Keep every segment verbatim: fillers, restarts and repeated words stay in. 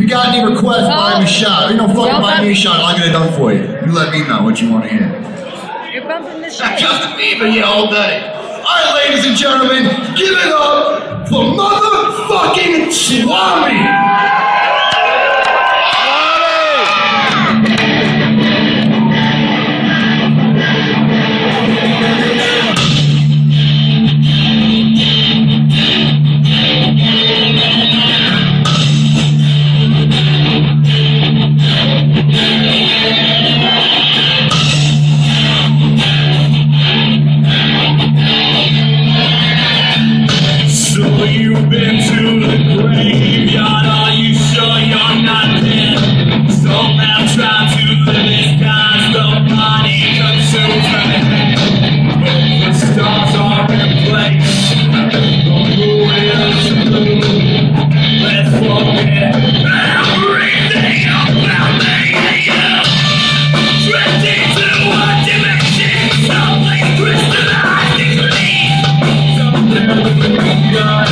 got any requests, buy me a shot. You know, fucking buy me a shot, I'll get it done for you. You let me know what you want to hear. You're bumping the shit. Not Justin Bieber, yeah, all day. Alright, ladies and gentlemen, give it up for motherfucking Swami! You've been to the graveyard, are you sure you're not dead? Somehow try to live this kind, the body consumes my head. The stars are in place, the moon is blue. Let's forget everything about me and you. Drifting to a dimension, someplace crystallized and clean. Something we've got.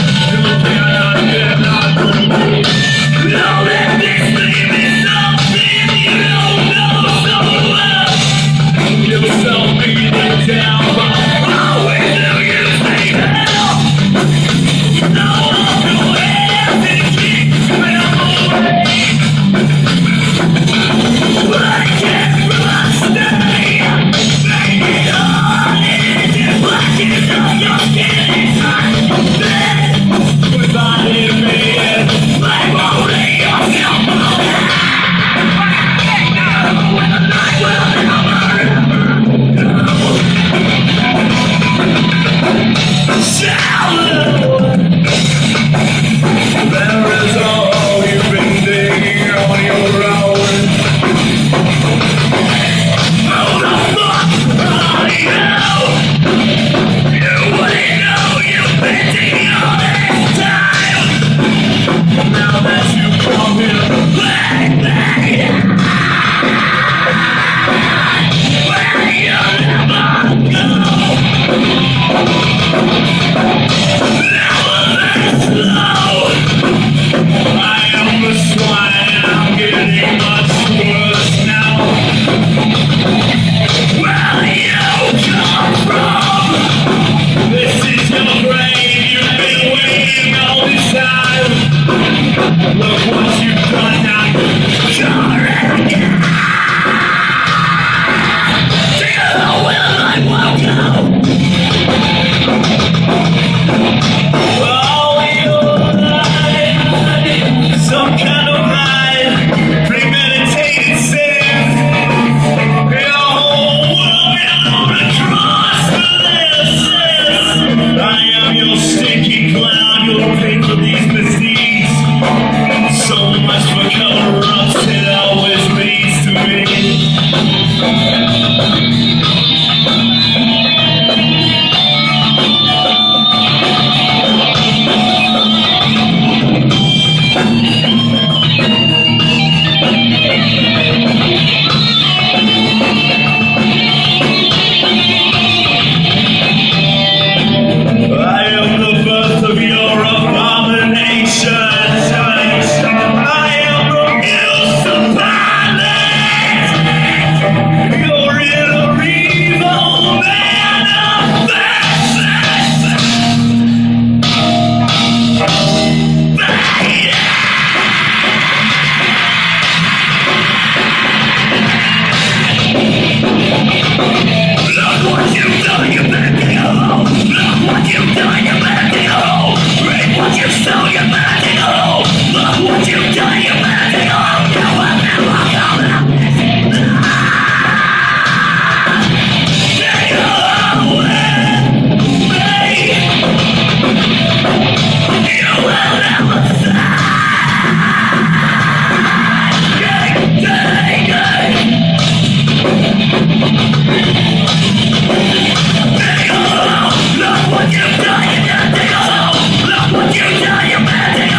Look what you've done, you done, take a hole. Look what you've done, you man, take a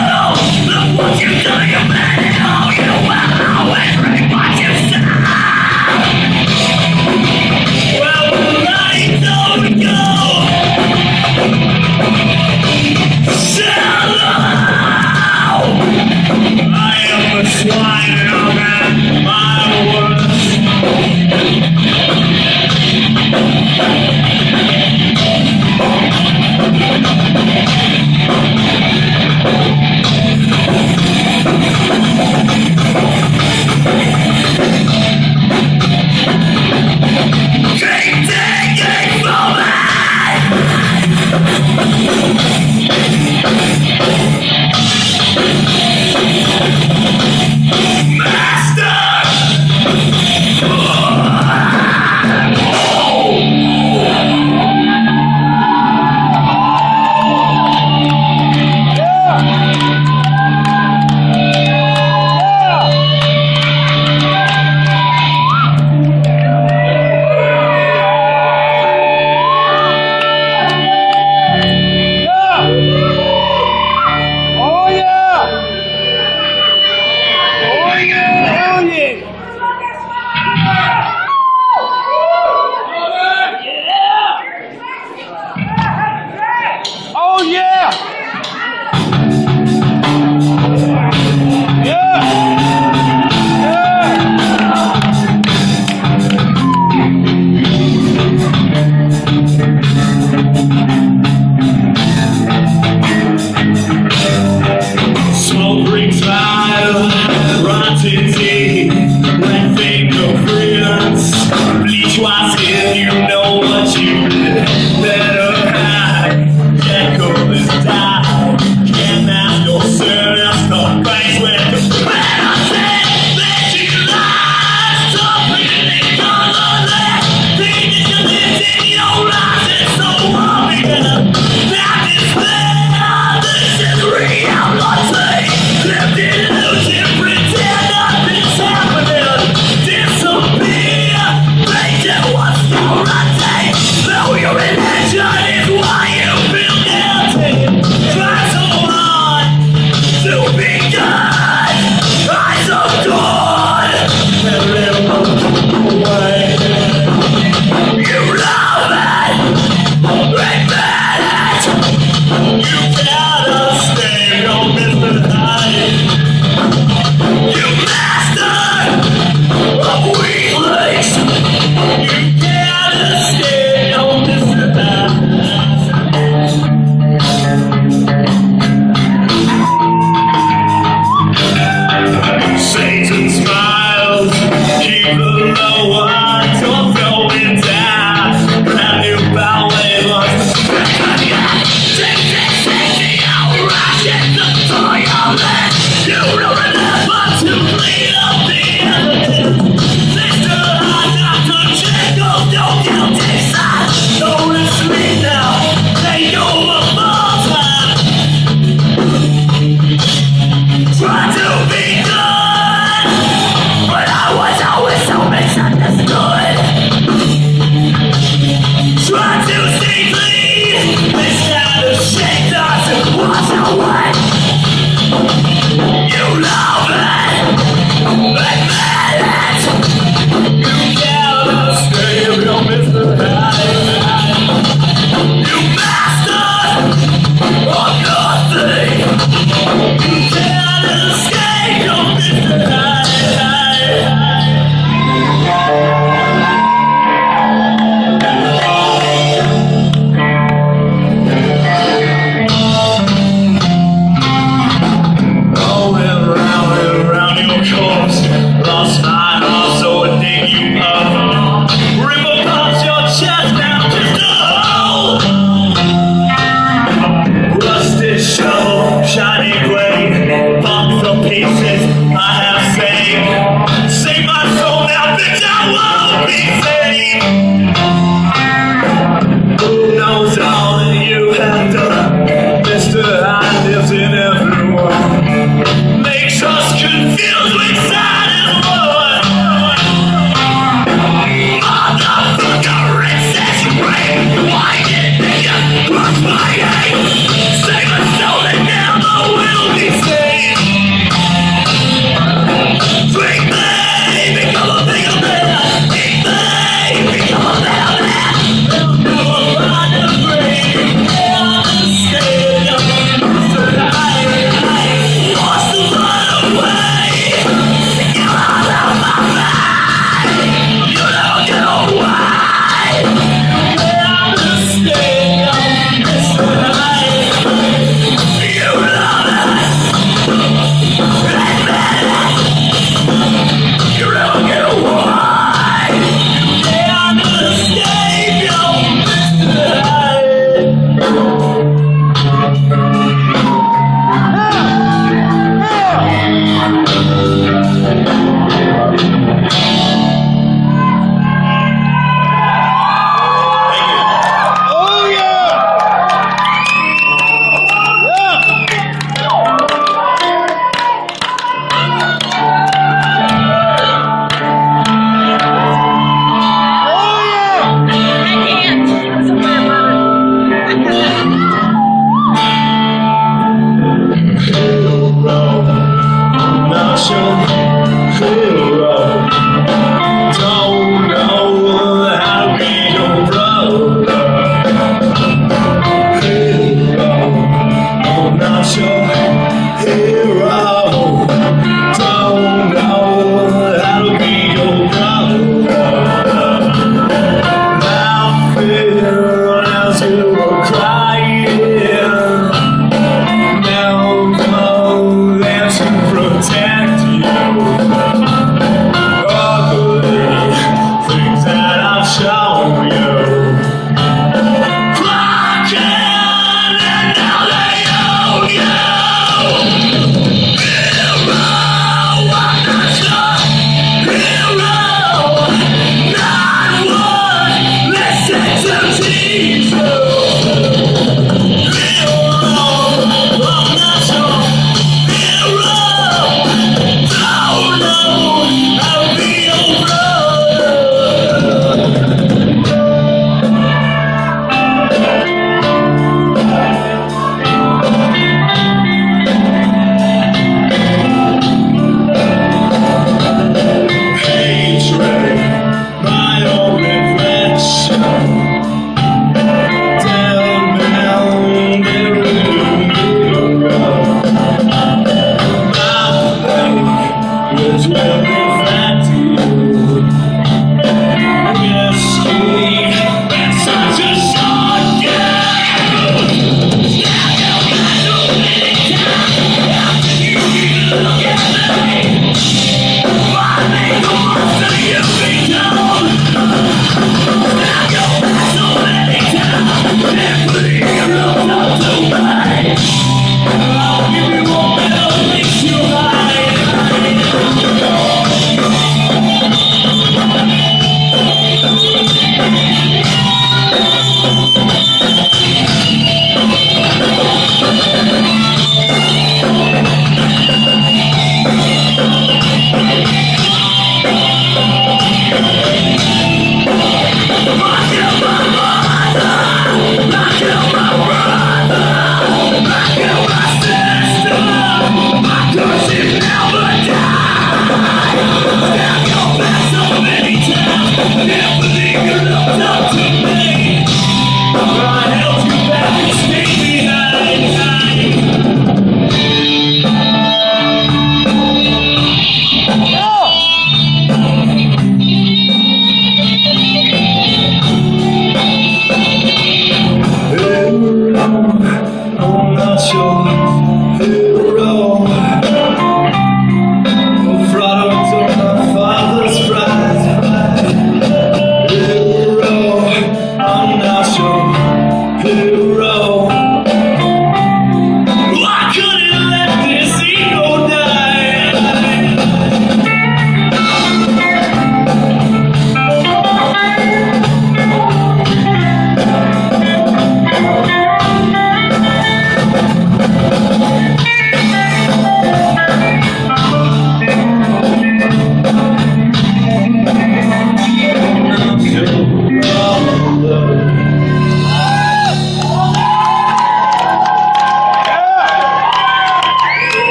To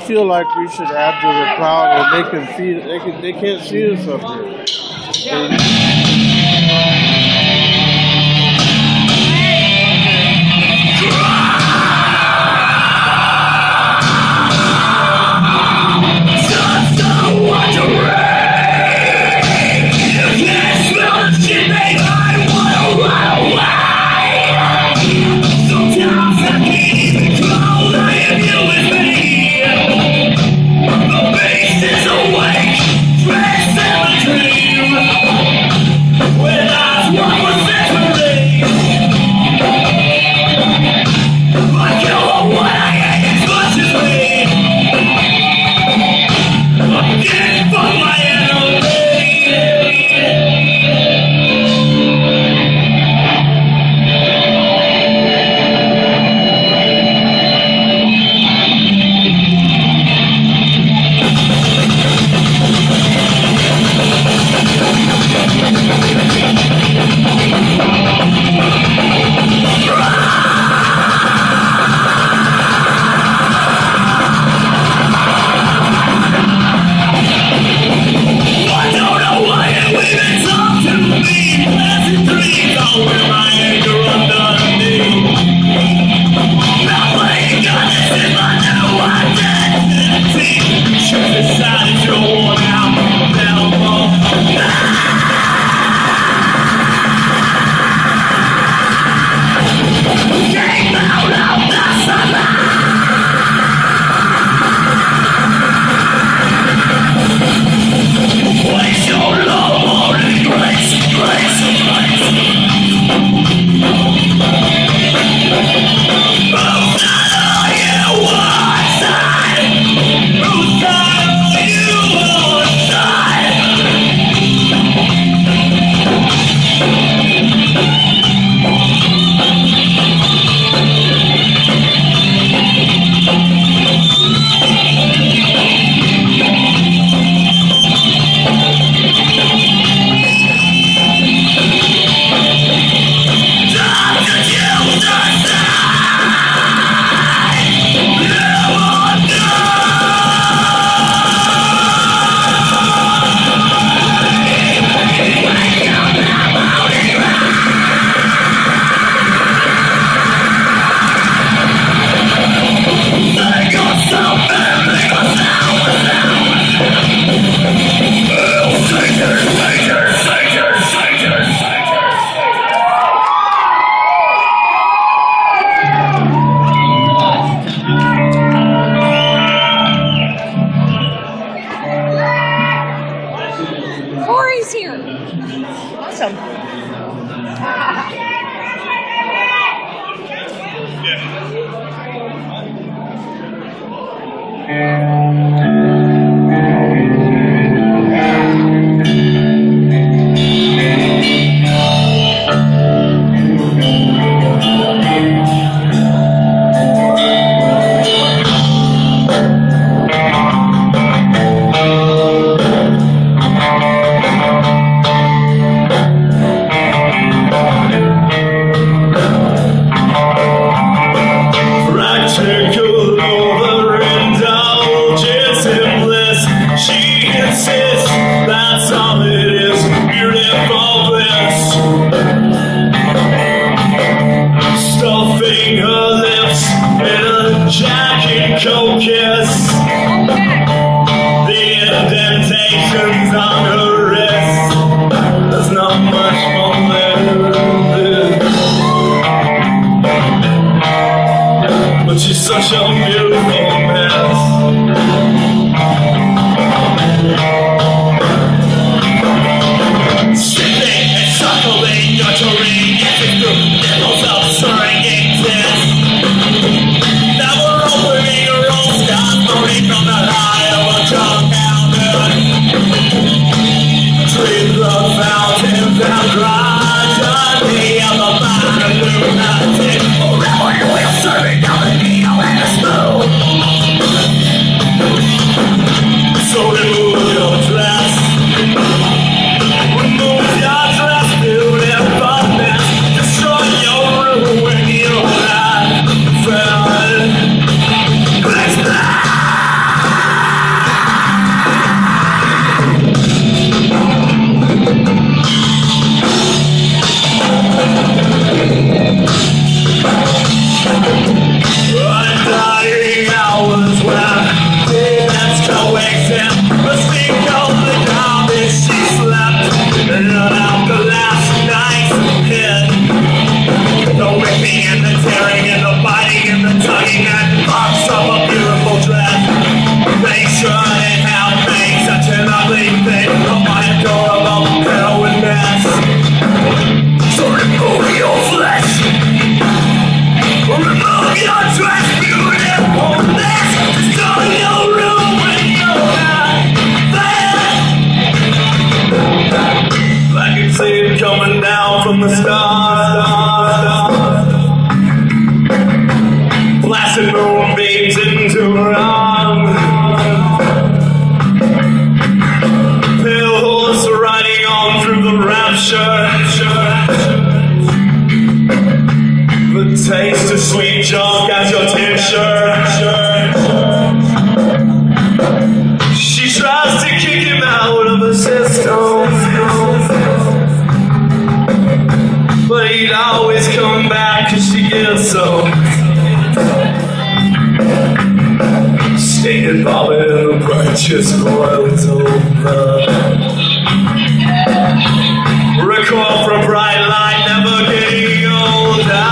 feel like we should add to the crowd, and they can feel. They can. They can't see us up here. Yeah. Corey's here. Awesome. She's such a beautiful mess. Sipping and suckling, nurturing, getting through nipples of surrogate test. Now we're opening her own sky, floating from the high of a drunk mountain. Trees of fountains and dry, journey of the bottom blue mountain. Forever you will serve it down the needle and a spoon. blasted moonbeams into her arms. Pale horse riding on through the rapture. The taste of sweet junk as your t-shirt. She tries to kick him out of the system, but he'd always come back cause she gets so. Stated Bobby in the purchase boils over. Record from bright light, never getting older.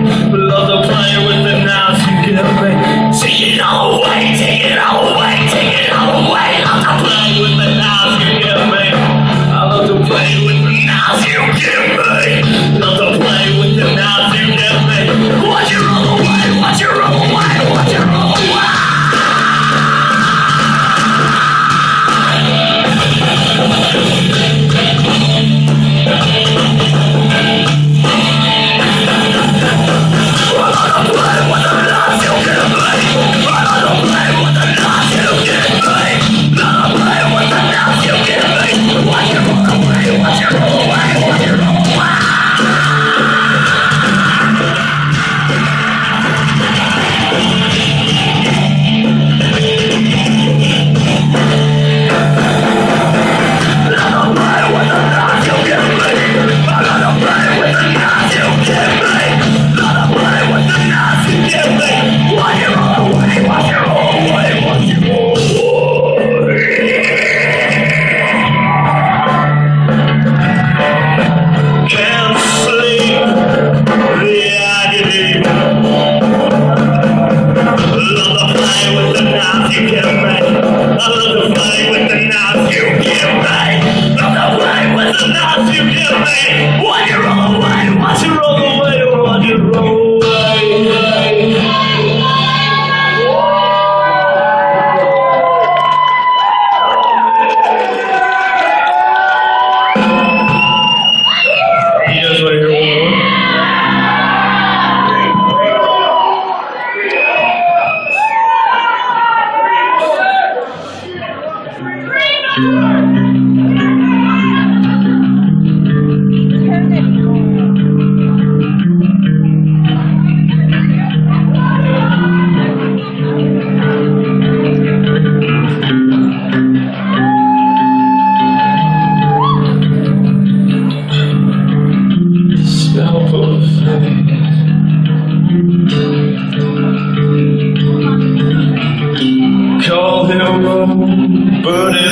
Take it away, take it away, take it away.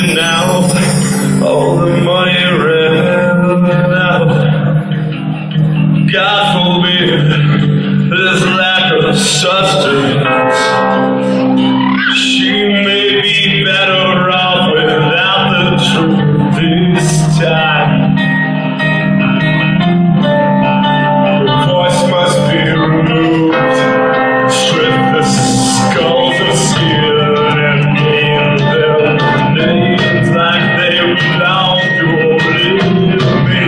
now. All the money ran out. God forbid this lack of sustenance. She may be better off without the truth this time. Her voice must be removed. Strip the skulls of skin and name them names like they belong to only me.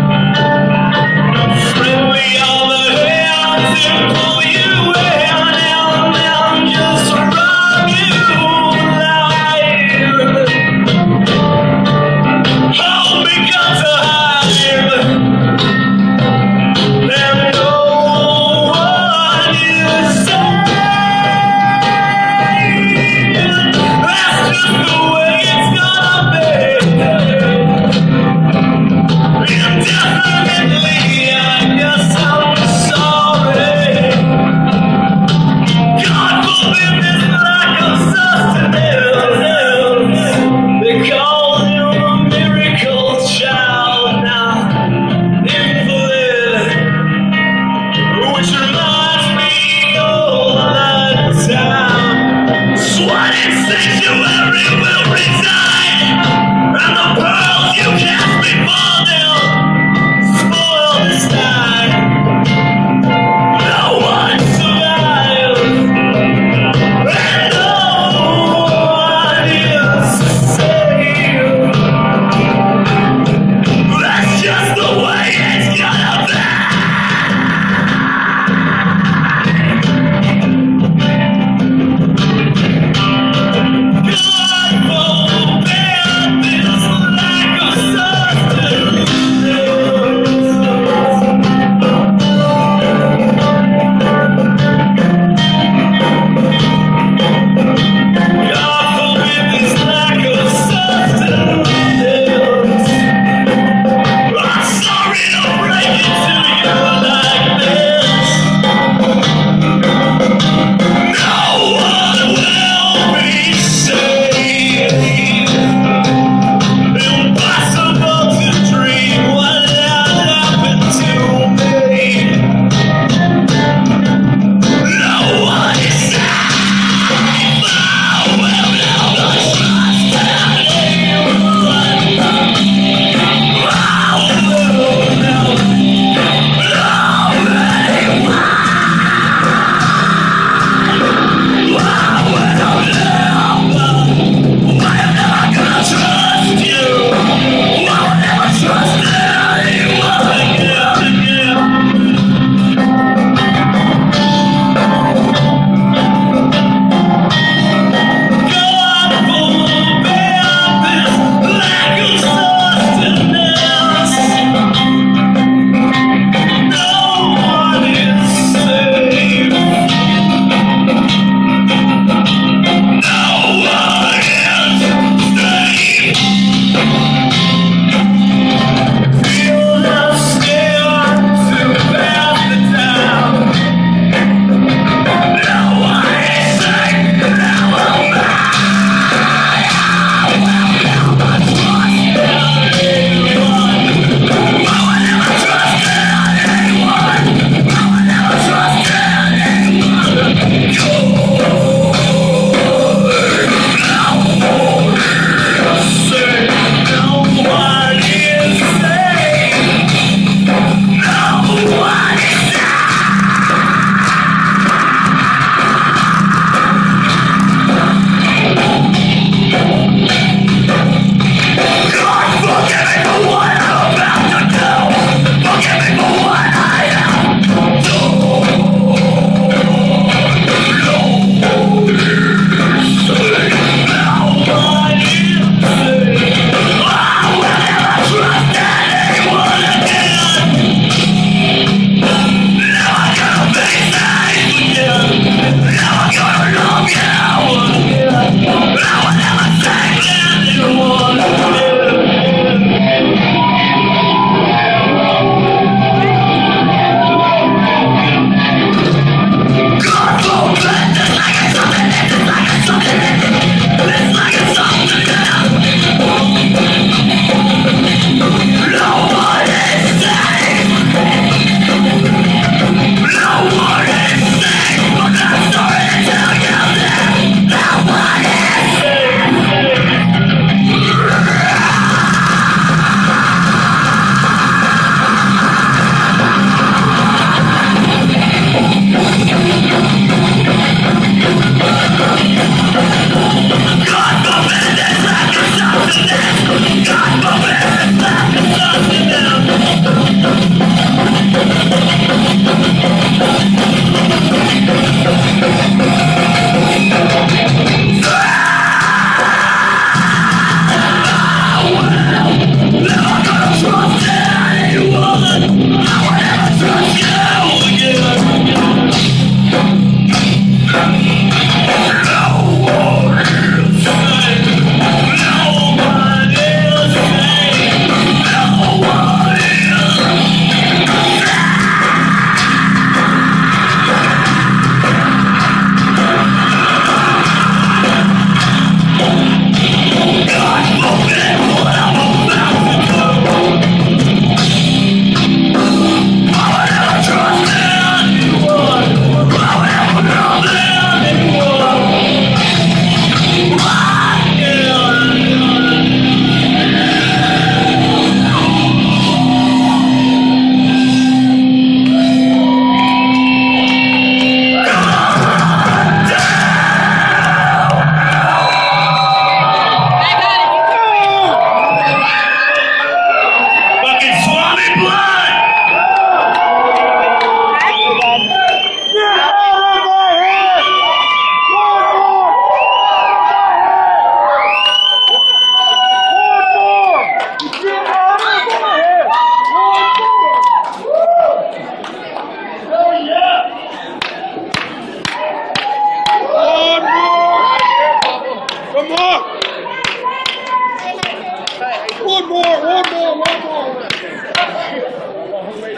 Friendly all the hands and pull you away on it.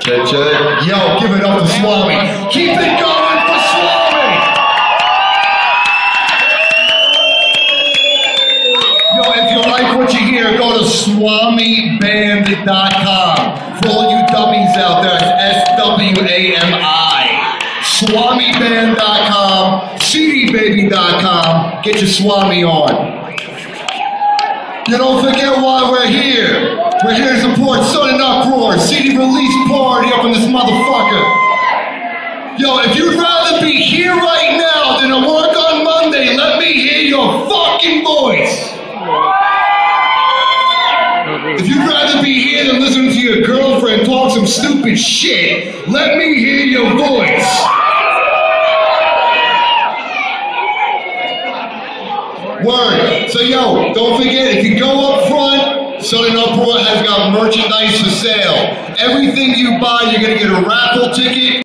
Check, check. Yo, give it up to Swami. Keep it going for Swami. Yo, if you like what you hear, go to swami band dot com. For all you dummies out there, it's S W A M I. swami band dot com, C D baby dot com. Get your Swami on. You don't forget why we're here. We're here to support Sudden Uproar, C D release party up in this motherfucker. Yo, if you'd rather be here right now than to work on Monday, let me hear your fucking voice. If you'd rather be here than listen to your girlfriend talk some stupid shit, let me hear your voice. Word. So yo, don't forget, if you go up front, Sudden Uproar has got merchandise for sale. Everything you buy, you're gonna get a raffle ticket.